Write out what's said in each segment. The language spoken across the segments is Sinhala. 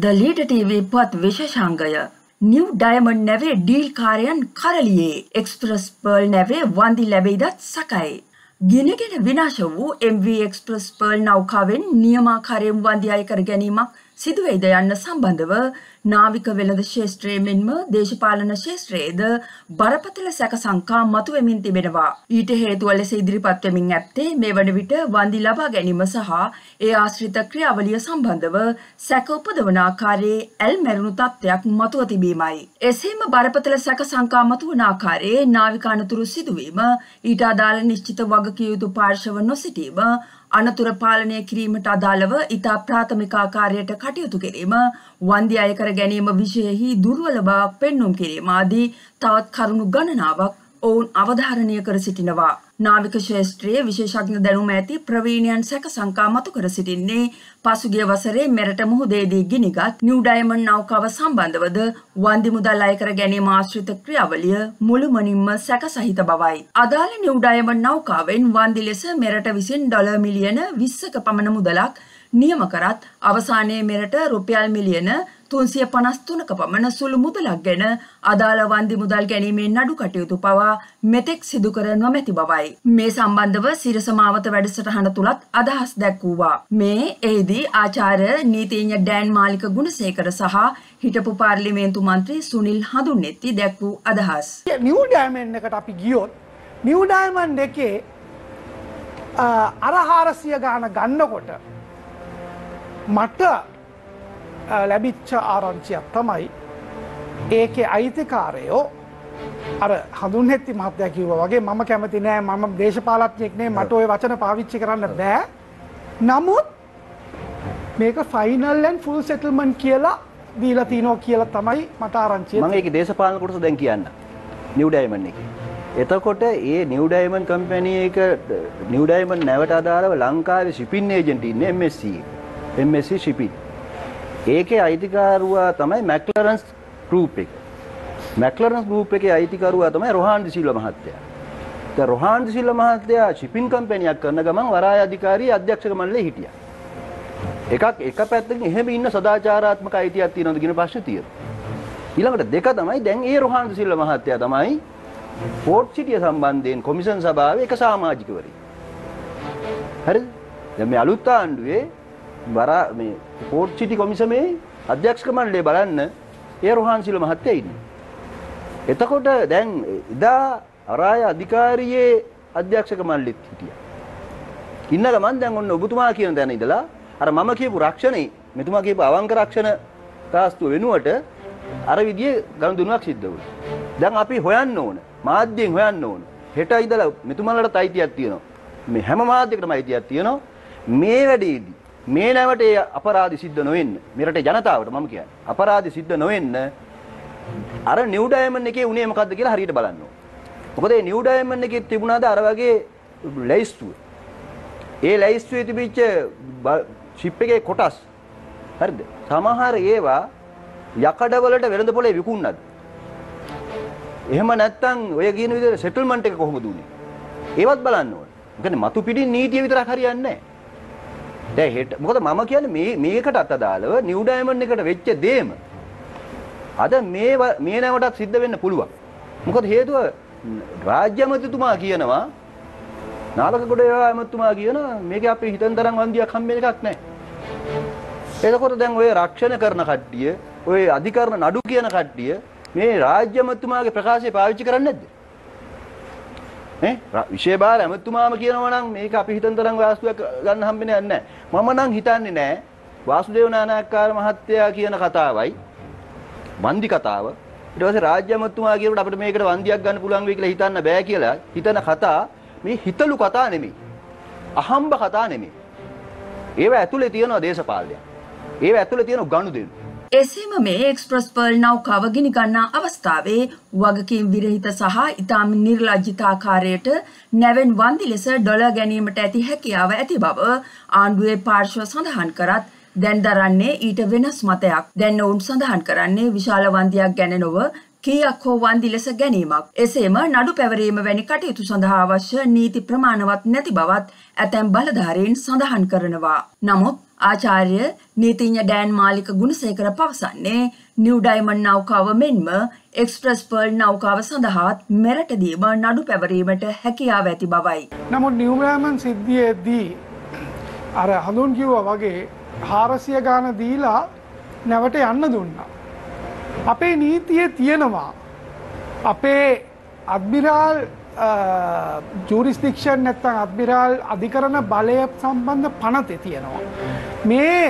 ද ලීඩ ටීවී පුවත් විශේෂාංගය නිව් ඩයමන්ඩ් නැවේ ඩීල් කාර්යයන් කරලියේ එක්ස්ප්‍රස් පර්ල් නැවේ වන්දි ලැබෙයිදත් සකයි. ගිනිගෙන විනාශ වූ MV එක්ස්ප්‍රස් පර්ල් නෞකාවෙන් නියමාකාරයෙන් වන්දි අය කර ගැනීමක් සිදුවේද යන්න සම්බන්ධව නාවික වෙළඳ ශාස්ත්‍රයේ මෙන්ම දේශපාලන ශාස්ත්‍රයේද බරපතල සැක සංකා මතුවෙමින් තිබෙනවා. ඊට හේතුව ලෙස ඉදිරිපත් වෙමින් ඇත්තේ මේ වන විට වන්දි ලබා ගැනීම සහ ඒ ආශ්‍රිත ක්‍රියාවලිය සම්බන්ධව සැක උපදවන ආකාරයේ ඇල්මැරුණු තත්ත්වයක් මතුව තිබීමයි. එසේම බරපතල සැක සංකා මතුවන ආකාරයේ නාවික අනතුරු සිදුවීම, ඊට අදාළ නිශ්චිත වගකිය යුතු පාර්ශව නොසිටීම, අනතුර පාලනය කිරීමට අදාළව ඉතා ප්‍රාථමික ආකාරයට කටයුතු කිරීම, වන්දි අය කර ගැනීම විෂයෙහි දුර්වල බවක් පෙන්නුම් කිරීම ආදී තවත් කරුණු ගණනාවක් ඔවුන් අවධාරණය කර සිටිනවා. නාවික ශාස්ත්‍රයේ විශේෂඥ දැනුම ඇති ප්‍රවීණයන් සැක සංකා මතු කර සිටින්නේ පසුගිය වසරේ මෙරට මුහුදේදී ගිනිගත් නිව් ඩයමන්ඩ් නෞකාව සම්බන්ධවද වන්දි මුදල් අය කර ගැනීම ආශ්‍රිත ක්‍රියාවලිය මුළුමනින්ම සැක සහිත බවයි. අදාළ නිව් ඩයමන්ඩ් නෞකාවෙන් වන්දි ලෙස මෙරට විසින් ඩොලර් මිලියන 20ක පමණ මුදලක් නියම කරත් අවසානයේ මෙරට රුපියල් මිලියන 353ක පමණ සුළු මුදලක් ගැන අදාළ වන්දි මුදල් ගැනීමේ නඩු කටයුතු පවා මෙතෙක් සිදු කර නොමැති බවයි. මේ සම්බන්ධව සිරස මාවත වැඩසටහන තුලත් අදහස් දැක්වුවා. මේ එෙහිදී ආචාර්ය නීතිඥ ඩෑන් මාලික ගුණසේකර සහ හිටපු පාර්ලිමේන්තු මන්ත්‍රී සුනිල් හඳුන්නෙත්ති දැක් වූ අදහස්. නිව් ඩයමන්ඩ් එකට අපි ගියොත් නිව් ඩයමන්ඩ් එකේ අර 400 ගාන ගන්නකොට මට ලැබිච්ච ආරංචියක් තමයි ඒකේ අයිතිකාරයෝ අර හඳුන්නෙත්ති මහත්තයා කිව්වා වගේ මම කැමති නෑ, මම දේශපාලඥයෙක් නේ, මට ওই වචන පාවිච්චි කරන්න බෑ. නමුත් මේක ෆයිනල් ඇන්ඩ් ෆුල් සෙටල්මන්ට් කියලා දීලා තිනෝ කියලා තමයි මට ආරංචිය. මම ඒකේ දේශපාලන කොටස දැන් කියන්න. නිව් ඩයමන්ඩ් එකේ. එතකොට ඒ නිව් ඩයමන්ඩ් කම්පැනි එක නිව් ඩයමන්ඩ් නැවට අදාළව ලංකාවේ shipping agent ඉන්නේ MSC shipping. ඒකේ අයිතිකාරුවා තමයි මැක්ලරන්ස් ගෲප් එක. මැක්ලරන්ස් ගෲප් එකේ අයිතිකාරුවා තමයි රොහාන් දිසිල්වා මහත්තයා. දැන් රොහාන් දිසිල්වා මහත්තයා shipping කම්පැනියක් කරන ගමන් වරාය අධිකාරී අධ්‍යක්ෂක මණ්ඩලයේ හිටියා. එක පැත්තකින් එහෙම ඉන්න සදාචාරාත්මක අයිතියක් තියෙනවද කියන ප්‍රශ්නේ තියෙනවා. ඊළඟට දෙක තමයි දැන් ඒ රොහාන් දිසිල්වා මහත්තයා තමයි පෝට් සිටිය සම්බන්ධයෙන් කොමිෂන් සභාවේ එක සමාජිකවරයෙක්. හරිද? දැන් මේ අලුත් ආණ්ඩුවේ මේ පෝට් සිටි කොමිසමේ අධ්‍යක්ෂක මණ්ඩලය බලන්න ඒ රොහාන් සිල්වා මහත්තයා ඉන්නේ. එතකොට දැන් ඉදා අරාය අධිකාරියේ අධ්‍යක්ෂක මණ්ඩලෙත් හිටියා. ඉන්න ගමන් දැන් ඔන්න ඔබතුමා කියන තැන ඉඳලා අර මම කියපු රක්ෂණේ මෙතුමා කියපු අවංක රක්ෂණ තාස්තුව වෙනුවට අර විදිහේ ගනුදෙනුවක් සිද්ධ වුණා. දැන් අපි හොයන්න ඕන, මාධ්‍යයෙන් හොයන්න ඕන. හෙට ඉඳලා මෙතුමාලට අයිතියක් තියෙනවා. මේ හැම මාධ්‍යයකටම අයිතියක් තියෙනවා. මේ වැඩේදී මේ නැවට ඒ අපරාධි සිද්ධ නොවෙන්න, මේ රටේ ජනතාවට මම කියන්නේ අපරාධි සිද්ධ නොවෙන්න අර නිව් ඩයමන්ඩ් එකේ උනේ මොකද්ද කියලා හරියට බලන්න ඕන. මොකද මේ නිව් ඩයමන්ඩ් එකේ තිබුණාද අර වගේ ලැයිස්තුව. ඒ ලැයිස්තුවේ තිබිච්ච ෂිප් එකේ කොටස් හරිද? සමහර ඒවා යකඩවලට වෙළඳ පොලේ විකුණනද? එහෙම නැත්නම් ඔය කියන විදිහට සෙටල්මන්ට් එක කොහොමද උනේ? ඒවත් බලන්න ඕන. මොකද මතු පිටින් නීතිය විතරක් හරියන්නේ නැහැ. දැන් හෙට මොකද මම කියන්නේ මේකටත් අදාළව නිව් ඩයමන්ඩ් එකට වෙච්ච දේම අද මේ නැවටත් සිද්ධ වෙන්න පුළුවන්. මොකද හේතුව රාජ්‍ය ඇමතිතුමා කියනවා, නාලකගොඩ ඇමතිතුමා කියනවා මේක අපේ හිතන තරම් වන්දියක් හම්බෙන එකක් නැහැ. එතකොට දැන් ඔය රක්ෂණ කරන කට්ටිය, ඔය අධිකරණ නඩු කියන කට්ටිය මේ රාජ්‍ය ඇමතිතුමාගේ ප්‍රකාශය පාවිච්චි කරන්නේ නැද්ද? විශේෂ බාර ඇමතුමාම කියනවා නම් මේක අපි හිතන තරම් වාස්තුවක් ගන්න හම්බෙන්නේ නැහැ. මම නම් හිතන්නේ නැහැ වාසුදේව නානායක්කාර මහත්තයා කියන කතාවයි වන්දි කතාව. ඊට පස්සේ රාජ්‍ය ඇමතුමා කියනකොට අපිට මේකට වන්දියක් ගන්න පුළුවන් වෙයි කියලා හිතන්න බෑ කියලා හිතන කතා මේ හිතලු කතා නෙමෙයි. අහම්බ කතා නෙමෙයි. ඒව ඇතුලේ තියෙනවා දේශපාලනය. ඒව ඇතුලේ තියෙන ගනුදෙනු. එසේම මේ එක්ස්ප්‍රස් පර්ල් නෞකාව ගිනි ගන්නා අවස්ථාවේ වගකීම් විරහිත සහ ඉතාම නිර්ලජ්ජිත ආකාරයට නැවෙන් වන්දි ලෙස ඩොලර් ගැනීමට ඇති හැකියාව ඇති බව ආණ්ඩුවේ පාර්ශ්ව සඳහන් කරත් දැන් දරන්නේ ඊට වෙනස් මතයක්. දැන් ඔවුන් සඳහන් කරන්නේ විශාල වන්දියක් ගැන නොව කීයක් හෝ වන්දි ලෙස ගැනීමක්. එසේම නඩු පැවරීම වැනි කටයුතු සඳහා අවශ්‍ය නීති ප්‍රමාණවත් නැති බවත් ඇතැම් බලධාරීන් සඳහන් කරනවා. නමුත් ආචාර්ය නීතිඥ ඩෑන් මාලික ගුණසේකර පවසන්නේ නිව් ඩයමන්ඩ් නෞකාව මෙන්ම එක්ස්ප්‍රස් පර්ල් නෞකාව සඳහාත් මෙරටදීම නඩු පැවරීමට හැකියාව ඇති බවයි. නමුත් නිව් ඩයමන්ඩ් සිද්ධියේදී අර හඳුන් කිව්වා වගේ 400 ගාන දීලා නැවට යන්න දුන්නා. අපේ නීතියේ තියෙනවා අපේ අඩ්මිරාල් ජූරිස්ඩික්ෂන් නැත්නම් අඩ්මිරාල් අධිකරණ බලය සම්බන්ධ පනතේ තියෙනවා. මේ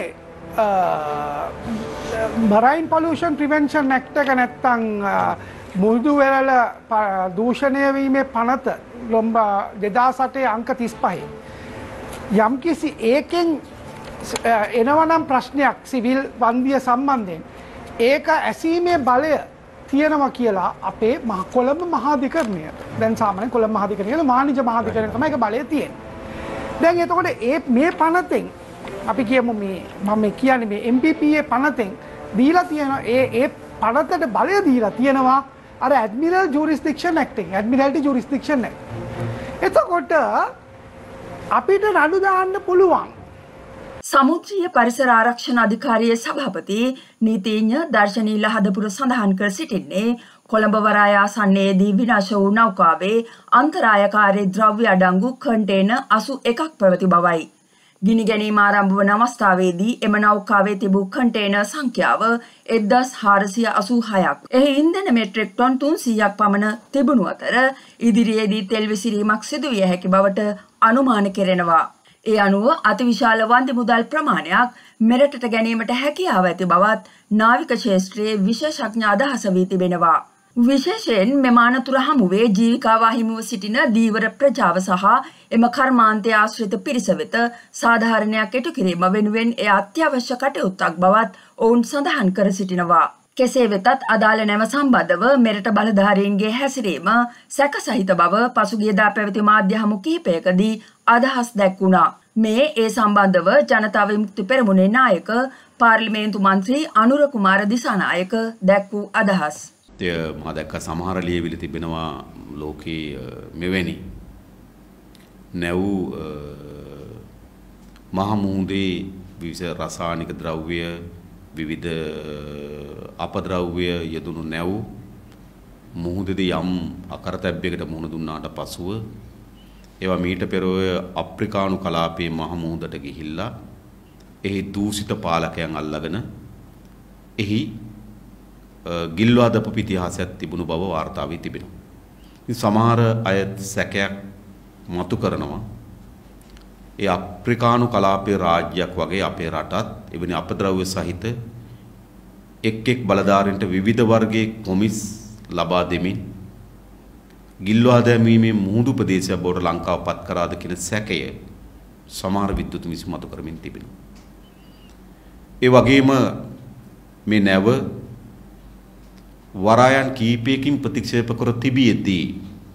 මරයින් පොලියුෂන් ප්‍රිවෙන්ෂන් ඇක්ට් එක නැත්නම් මුහුදු වෙරළ දූෂණය වීමේ පනත 2008 අංක 35 යම්කිසි ඒකෙන් එනවනම් ප්‍රශ්නයක් සිවිල් වන්දිය සම්බන්ධයෙන් ඒක ඇසීමේ බලය තියෙනවා කියලා අපේ කොළඹ මහාධිකරණයට දැන් සාමාන්‍යයෙන් කොළඹ මහාධිකරණය වාණිජ්‍ය මහාධිකරණය තමයි ඒක බලය තියෙන්නේ. දැන් එතකොට මේ පනතෙන් අපි කියමු මම කියන්නේ මේ MPPA පනතෙන් දීලා තියෙන ඒ පනතට බලය දීලා තියෙනවා අර ඇඩ්මිරල් ජූරිස්ඩික්ෂන් ඇක්ට් එක ඇඩ්මිරල්ටි ජූරිස්ඩික්ෂන් ඇක්ට්. එතකොට අපිට නඩු දාන්න පුළුවන්. සමුද්‍රීය පරිසර ආරක්ෂණ අධිකාරියේ සභාපති නීතිඥ දර්ශනී ලහදපුර සඳහන් කර සිටින්නේ කොළඹ වරාය ආසන්නයේදී විනාශ වූ නෞකාවේ අන්තරායකාරී ද්‍රව්‍ය අඩංගු කන්ටේනර් 81ක් පැවති බවයි. ගිනි ගැනීම ආරම්භ වන අවස්ථාවේදී එම නෞකාවේ තිබූ කන්ටේනර් සංඛ්‍යාව 1486ක්. එහි ඉන්ධන මෙට්‍රික් ටොන් 300ක් පමණ තිබුණු අතර ඉදිරියේදී තෙල් විසිරීමක් සිදු විය හැකි බවට අනුමාන කෙරෙනවා. ඒ අනුව අතිවිශාල වන්දි මුදල් ප්‍රමාණයක් මෙරටට ගැනීමට හැකියාව ඇති බවත් නාවික ක්ෂේත්‍රයේ විශේෂඥ අදහස වී තිබෙනවා. විශේෂයෙන් මෙම අනතුර හමුවේ ජීවිකාව හිමිව සිටින දීවර ප්‍රජාව සහ එම කර්මාන්තය ආශ්‍රිත පිරිස වෙත සාධාරණයක් ඉටු කිරීම වෙනුවෙන් එය අත්‍යවශ්‍ය කටයුත්තක් බවත් ඔවුන් සඳහන් කර සිටිනවා. කෙසේ වෙතත් අදාළ නැව සම්බන්ධව මෙරට බලධාරීන්ගේ හැසිරීම සැක සහිත බව පසුගියදා පැවති මාධ්‍ය හමු කිහිපයකදී අදහස් දැක්වුණා. මේ ඒ සම්බන්ධව ජනතා විමුක්ති පෙරමුණේ නායක පාර්ලිමේන්තු මන්ත්‍රී අනුර කුමාර දිසානායක දැක් වූ අදහස්. මා දැක්ක සමහර ලියවිලි තිබෙනවා ලෝකයේ මෙවැනි නැව් මහ මුහුදේ විවිධ රසායනික ද්‍රව්‍ය විවිධ අපද්‍රව්‍ය යෙදුණු නැව් මුහුදේදී යම් අකරතැබ්බයකට මුහුණ දුන්නාට පසුව ඒවා මීට පෙර අප්‍රිකානු කලාපයේ මහ මුහුදට ගිහිල්ලා එහි දූෂිත පාලකයන් අල්ලගෙන එහි ගිල්වා දපපු ඉතිහාසයක් තිබුණු බව වාර්තා වී තිබෙනවා. ඉතින් සමහර අය සැකයක් මතු කරනවා ඒ අප්‍රිකානු කලාපයේ රාජ්‍යයක් වගේ අපේ රටත් එවැනි අපද්‍රව්‍ය සහිත එක් බලධාරීන්ට විවිධ වර්ගයේ කොමිස් ලබා දෙමින් ගිල්වා දැමීමේ මුහුදු ප්‍රදේශයක් බවට ලංකාව පත් කරාද කියන සැකය සමහර විද්වතුන් විසින් මතු කරමින් තිබෙනවා. ඒ වගේම මේ නැව වරායන් කීපයකින් ප්‍රතික්ෂේප කර තිබියදී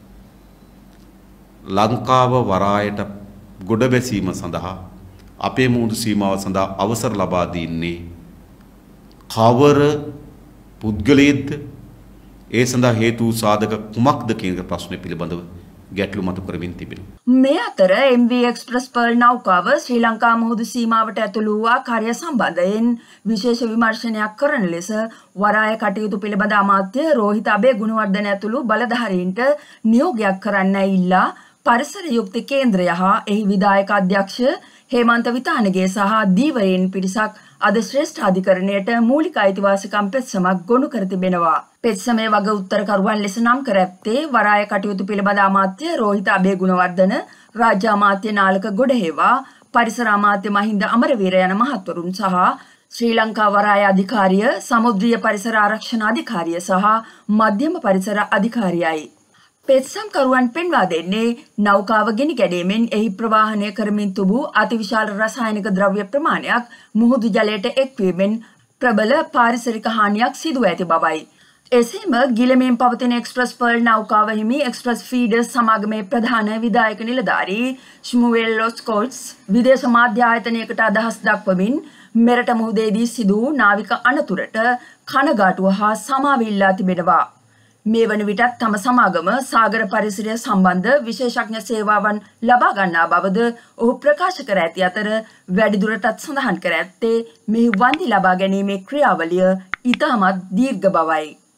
ලංකාව වරායට ගොඩ බැසීම සඳහා අපේ මුහුදු සීමාව සඳහා අවසර ලබා දෙන්නේ කවර පුද්ගලයෙක්ද ඒ සඳහා හේතු සාධක කුමක්ද කියන ප්‍රශ්න පිළිබඳව ගැටලු මතු කරමින් තිබෙනවා. මේ අතර MV එක්ස්ප්‍රස් පර්ල් නෞකාව ශ්‍රී ලංකා මුහුදු සීමාවට ඇතුළු වූ ආකාරය සම්බන්ධයෙන් විශේෂ විමර්ශනයක් කරන ලෙස වරාය කටයුතු පිළිබඳ අමාත්‍ය රෝහිත අබේගුණවර්ධන ඇතුළු බලධාරීන්ට නියෝගයක් කරන්න ඉල්ලා පරිසර යුක්ති කේන්ද්‍රය හා එහි විධායක අධ්‍යක්ෂ හේමන්ත විතානගේ සහ දීවරයන් පිරිසක් අද ශ්‍රේෂ්ඨ අධිකරණයට මූලික අයිතිවාසිකම් පෙත්සමක් ගොනු කර තිබෙනවා. පෙත්සමේ වග උත්තරකරුවන් ලෙස නම් කර ඇත්තේ වරාය කටයුතු පිළිබඳ අමාත්‍ය රෝහිත අබේගුණවර්ධන, රාජ්‍ය අමාත්‍ය නාලක ගොඩහේවා, පරිසර අමාත්‍ය මහින්ද අමරවීර යන මහත්වරුන් සහ ශ්‍රී ලංකා වරාය අධිකාරිය, සමුද්‍රීය පරිසර ආරක්ෂණ අධිකාරිය සහ මධ්‍යම පරිසර අධිකාරියයි. පෙත්සම්කරුවන් පෙන්වා දෙන්නේ නෞකාව ගෙනි ගැනීමෙන් එහි ප්‍රවාහනය කරමින් තිබූ අතිවිශාල රසායනික ද්‍රව්‍ය ප්‍රමාණයක් මුහුදු ජලයට එක්වීමෙන් ප්‍රබල පාරිසරික හානියක් සිදුව ඇති බවයි. එසේම ගිලමින් පවතින එක්ස්ප්‍රස් පර්ල් නෞකාව හිමි එක්ස්ප්‍රස් ෆීඩර්ස් සමාගමේ ප්‍රධාන විධායක නිලධාරී ෂ්මුවෙල් ලොස්කොට්ස් විදේශ මාධ්‍ය ආයතනයකට අදහස් දක්වමින් මෙරට මුහුදේදී සිදු වූ නාවික අනතුරට කනගාටුව හා සමාව ඉල්ලා තිබෙනවා. මේ වන විටත් තම සමාගම සාගර පරිසරය සම්බන්ධ විශේෂඥ සේවාවන් ලබා ගන්නා බවද ඔහු ප්‍රකාශ කර ඇති අතර වැඩිදුරටත් සඳහන් කර ඇත්තේ මෙහි වන්දි ලබා ගැනීමේ ක්‍රියාවලිය ඉතාමත් දීර්ඝ බවයි.